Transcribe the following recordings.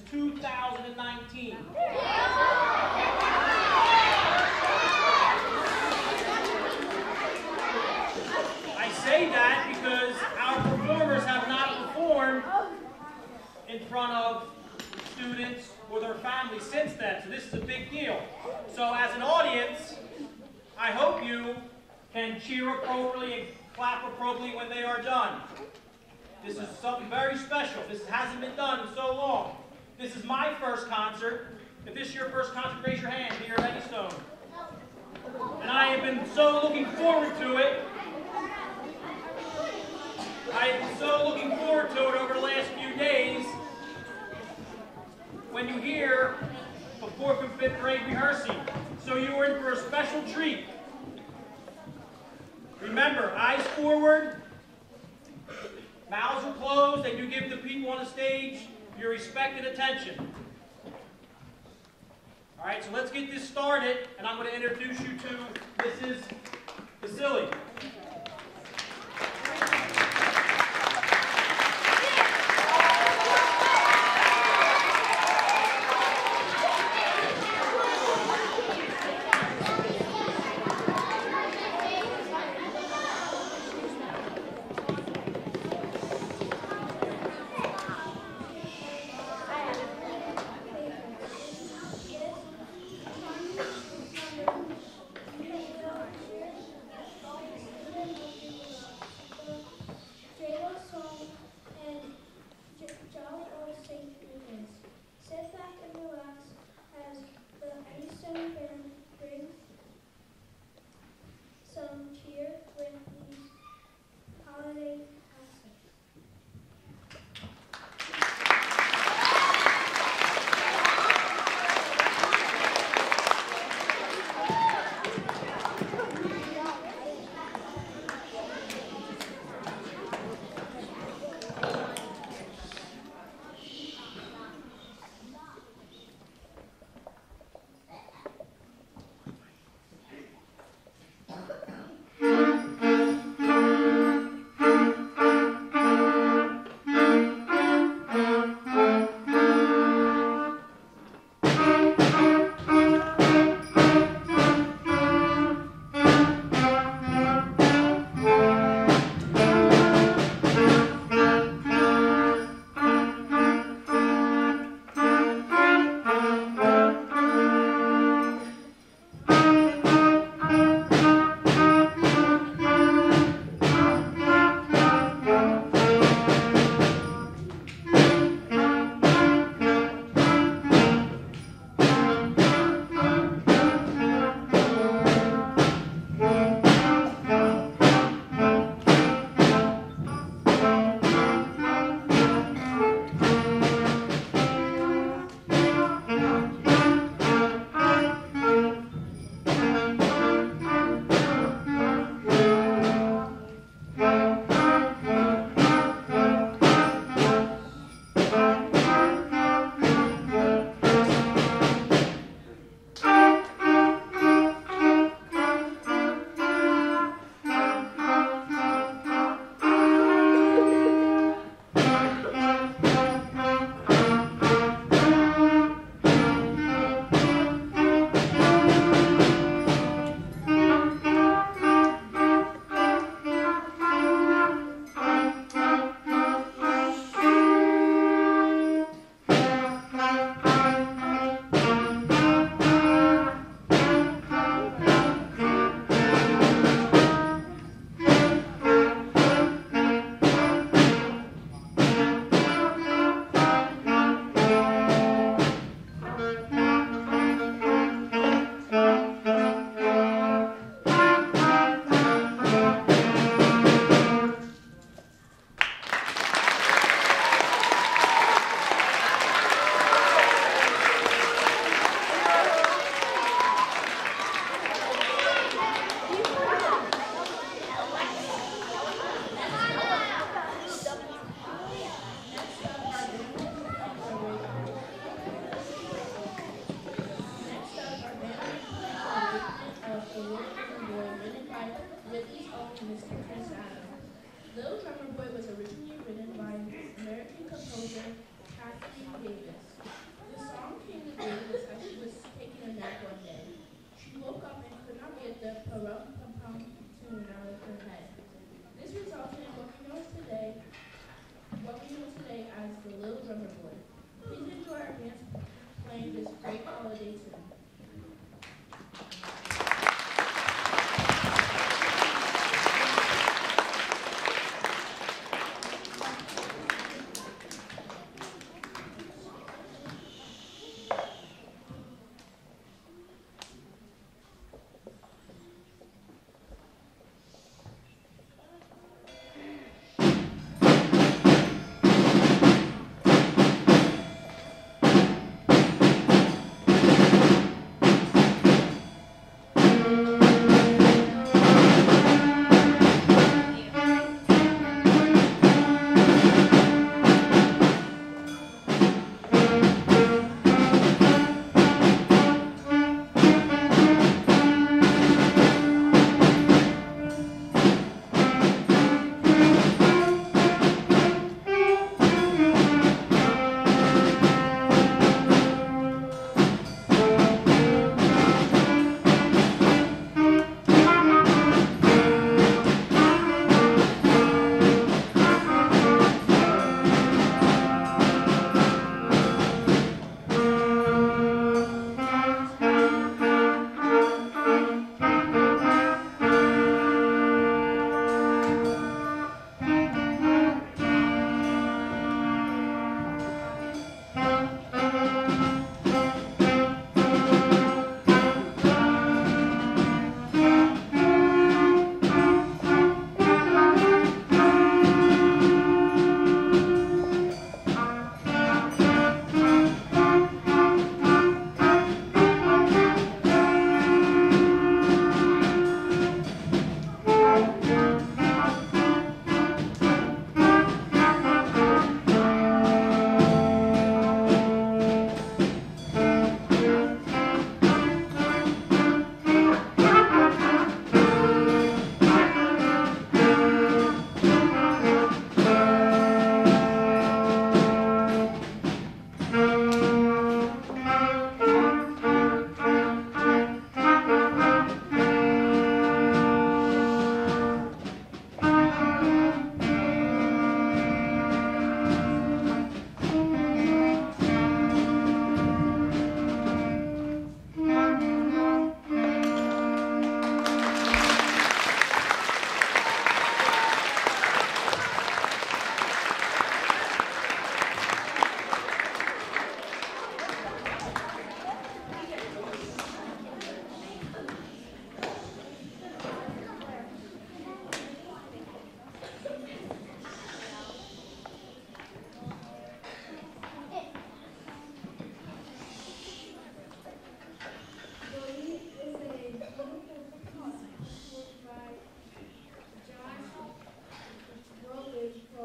2019. I say that because our performers have not performed in front of students or their families since then, so this is a big deal. So as an audience, I hope you can cheer appropriately and clap appropriately when they are done. This is something very special. This hasn't been done in so long. This is my first concert. If this is your first concert, raise your hand here at Eddystone. And I have been so looking forward to it. I have been so looking forward to it over the last few days. When you hear the 4th and 5th grade rehearsing. So you are in for a special treat. Remember, eyes forward, mouths are closed, and you give the people on the stage your respect and attention. All right, so let's get this started, and I'm going to introduce you to Mrs. Vasily.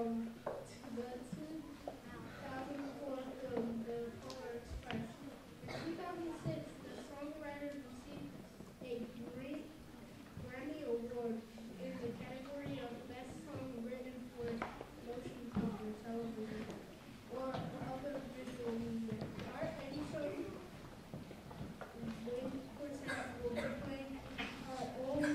the 2004 film, The Polar Express. In 2006, the songwriter received a Grammy Award in the category of Best Song Written for Motion Picture, Television, or other visual media. Our Eddie Show, Wayne Corsair will be playing our own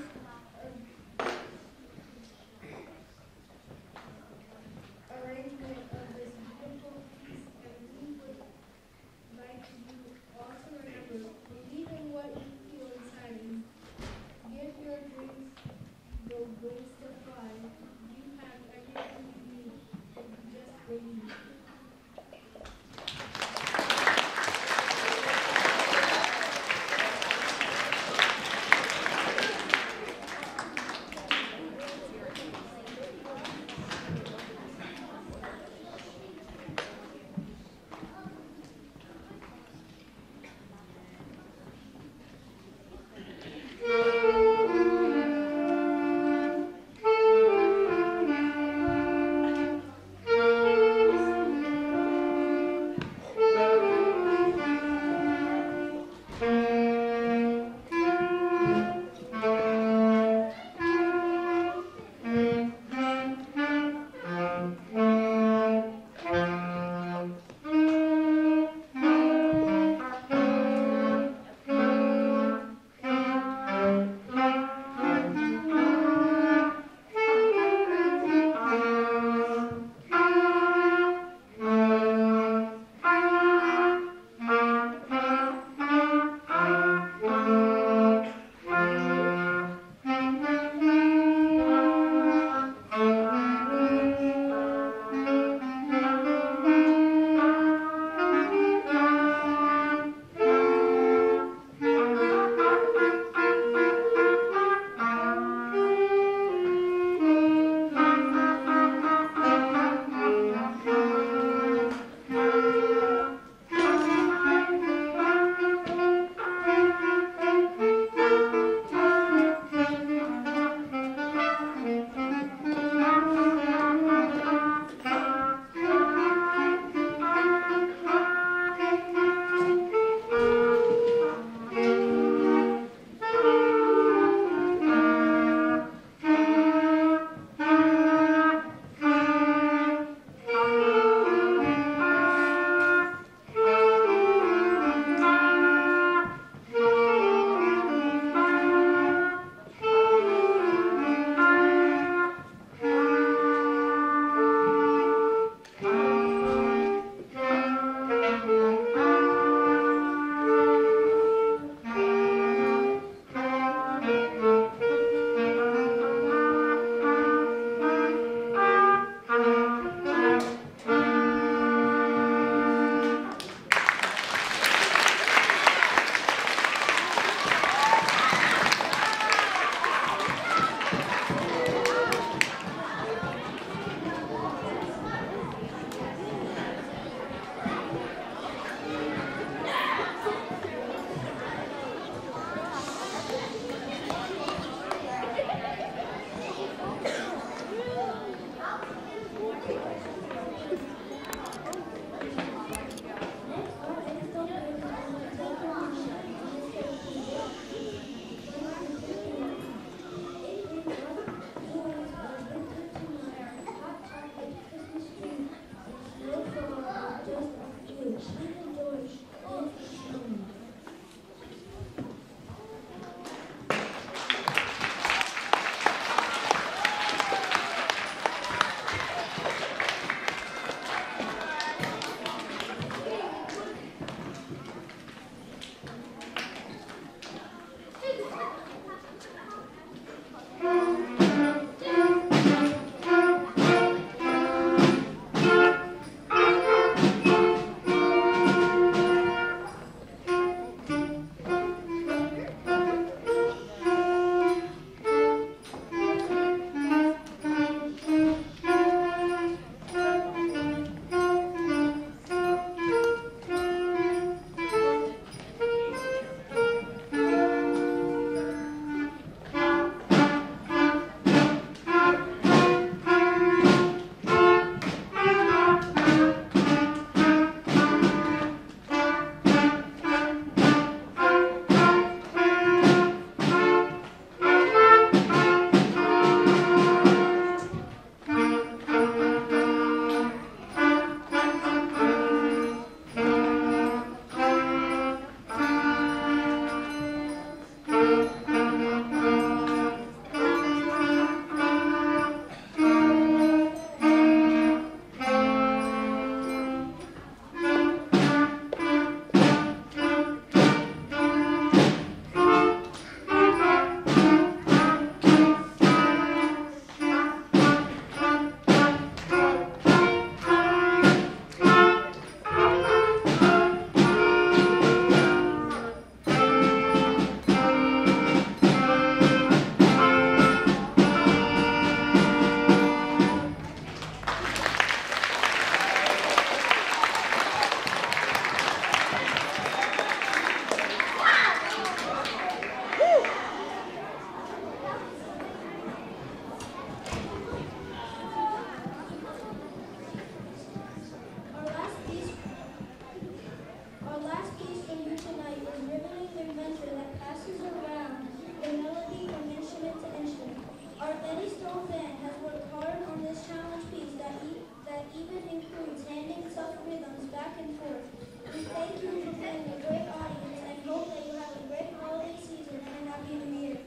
even includes handing tough rhythms back and forth. We thank you for being a great audience and hope that you have a great holiday season and a happy new year.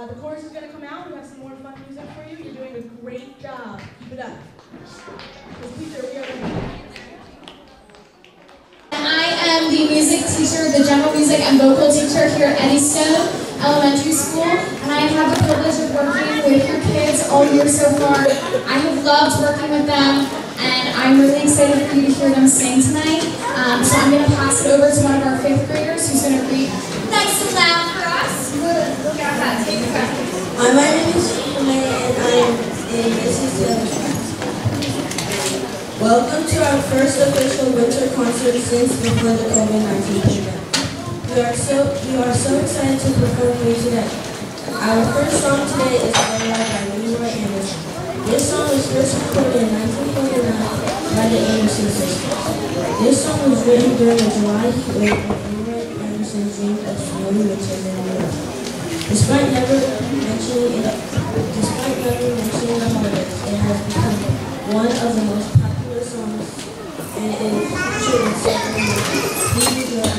The chorus is going to come out. We have some more fun music for you. You're doing a great job. Keep it up. Peter, we are ready. I am the music teacher, the general music and vocal teacher here at Eddystone Elementary School, and I have had the privilege of working with your kids all year so far. I have loved working with them, and I'm really excited for you to hear them sing tonight. So I'm going to pass it over to one of our 5th graders who's going to read nice and loud for us. Look at that. Take it back. My name is Renee, and I am in SEC. Welcome to our first official winter concert since before the COVID-19 pandemic. We are so excited to perform for you today. Our first song today is "Layla" by Leroy Anderson. This song was first recorded in 1949 by the Anderson sisters. This song was written during the July heat wave when Leroy Anderson dreamed of snowy winters in New York. Despite never mentioning the holidays, it has become one of the most popular songs, and it is featured in several movies. These are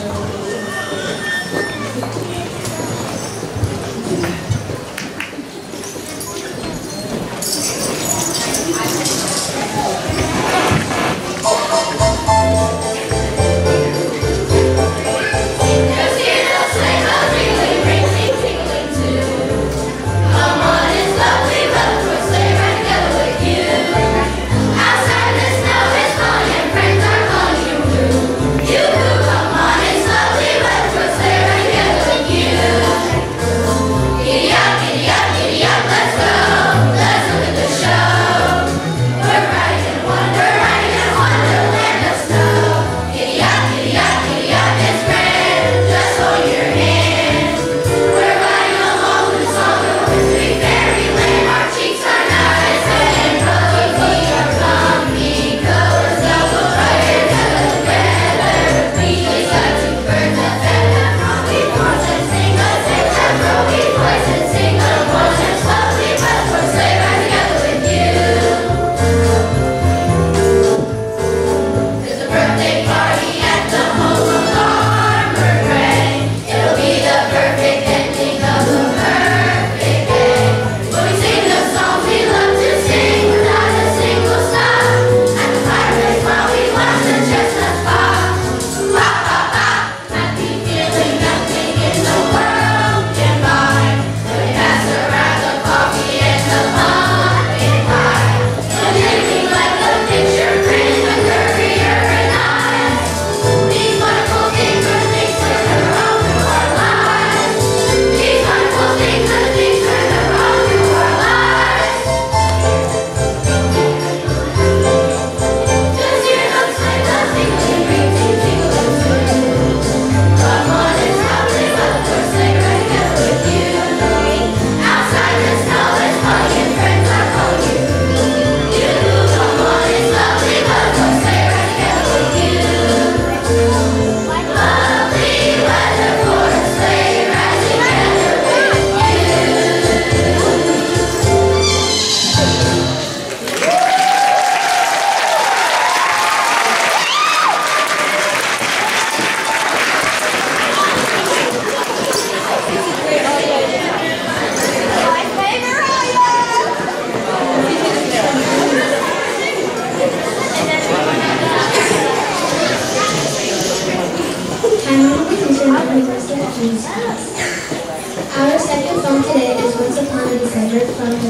Our second song today is Once Upon a December from the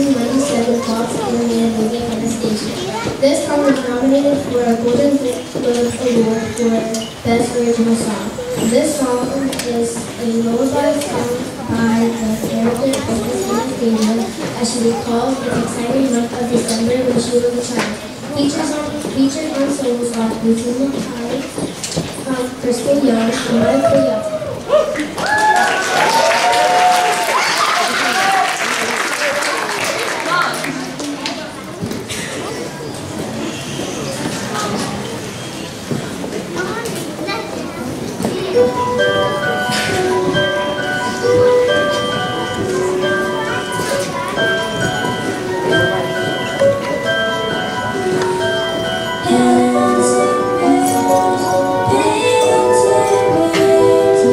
1997 Fox animated movie Anastasia. This song was nominated for a Golden Globe Award for Best Original Song. This song is a lullaby sung by the character of Anastasia as she recalls the exciting month of December when she was a child. Featured on songs like Lucinda High from Kristen Young and Michael Young. Dancing bells,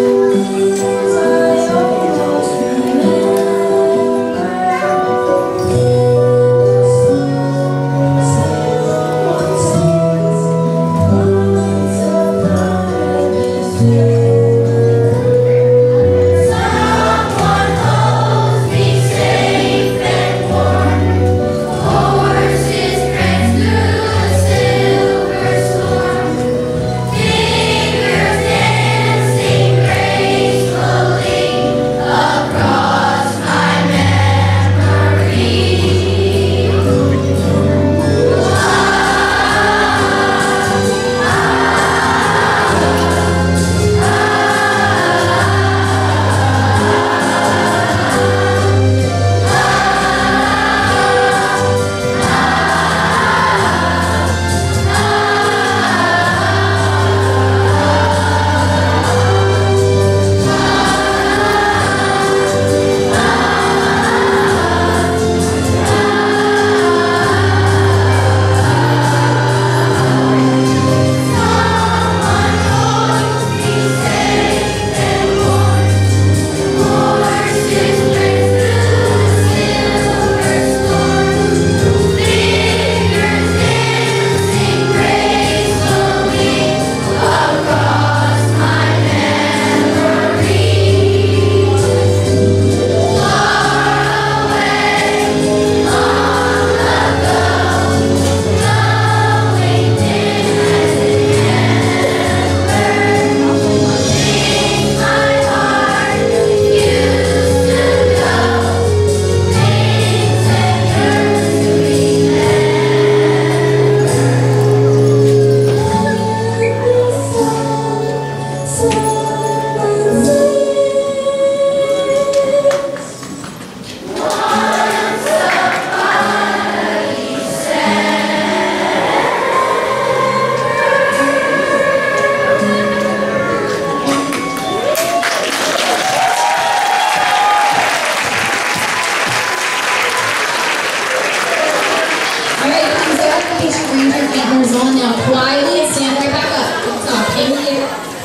on now quietly and stand right back up. Good talk. Thank you.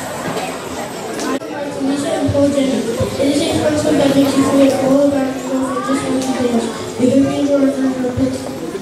It is a concept that makes you forget all about yourself for just one dance. If you're being or if you're picked.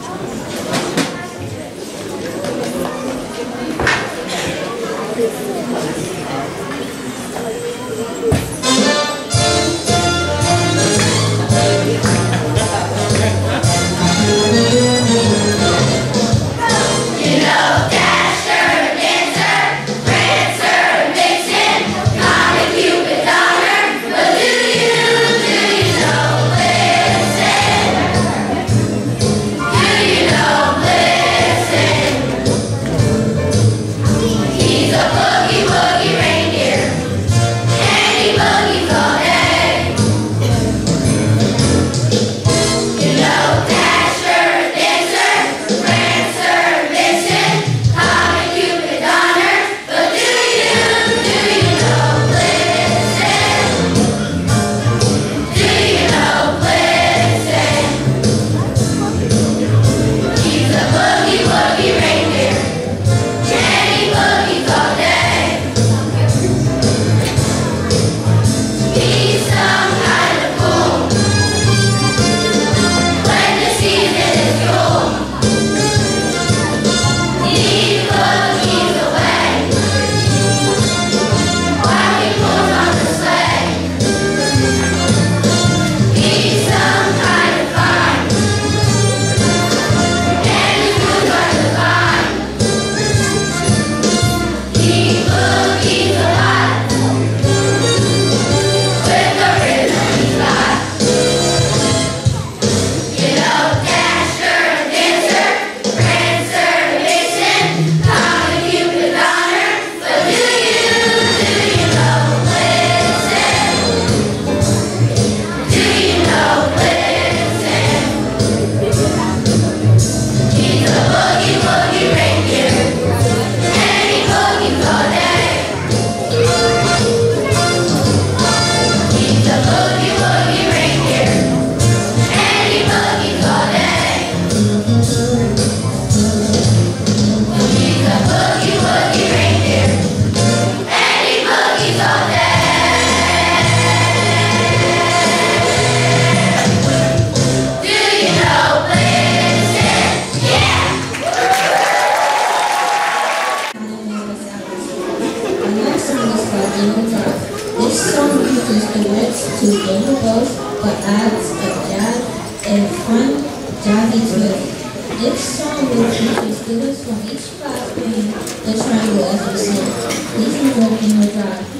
This song uses the words to Jingle Bells, but adds a jazz and fun jazzy twist. This song will feature students from each class playing the triangle as we sing. Please enroll in your drive.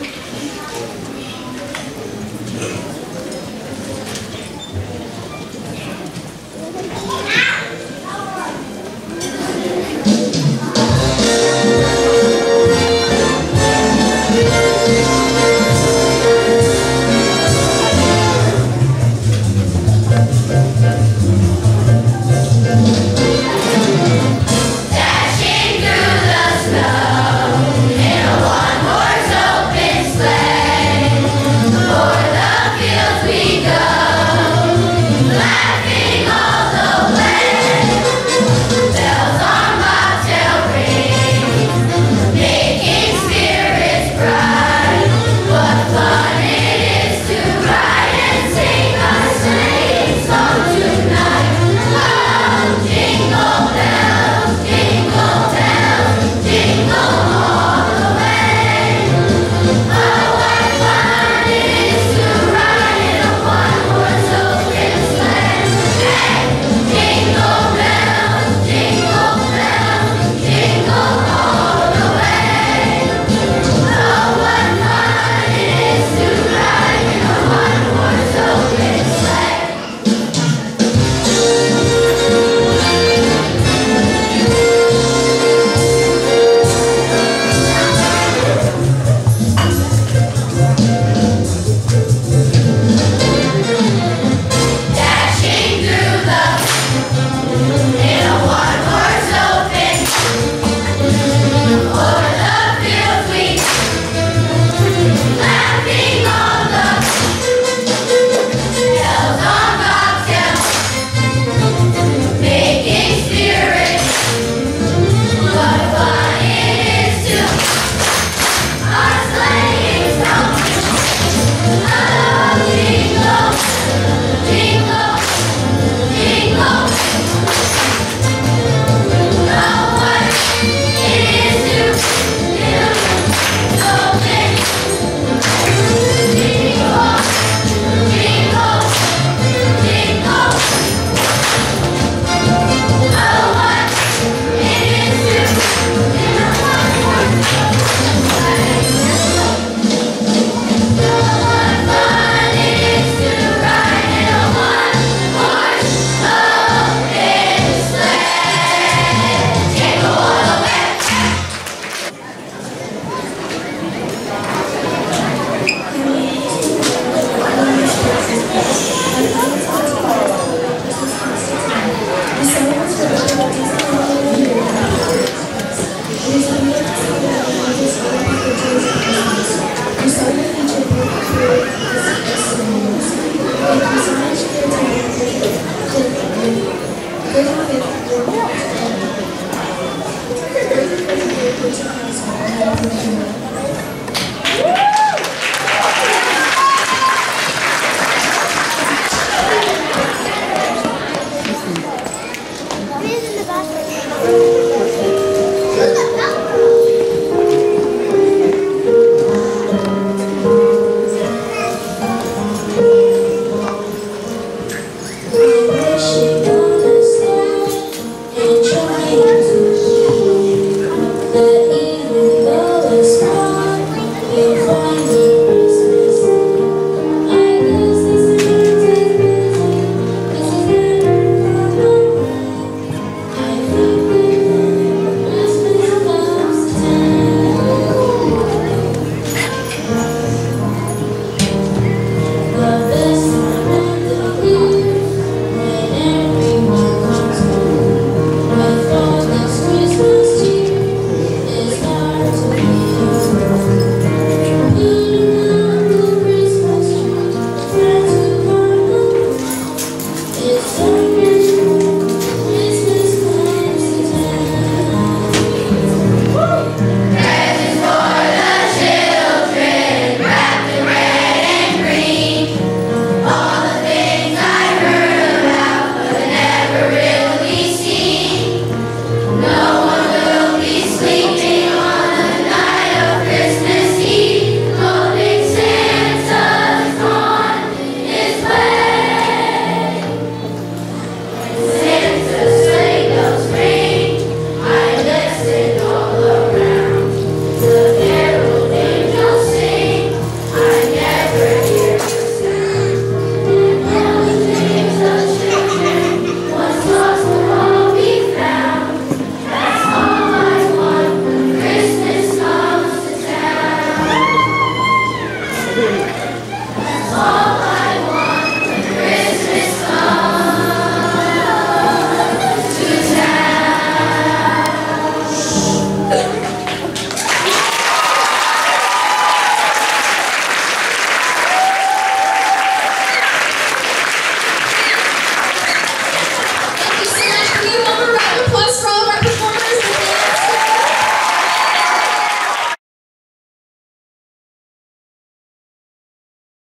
Dashing through the snow in a one-horse open Thank you.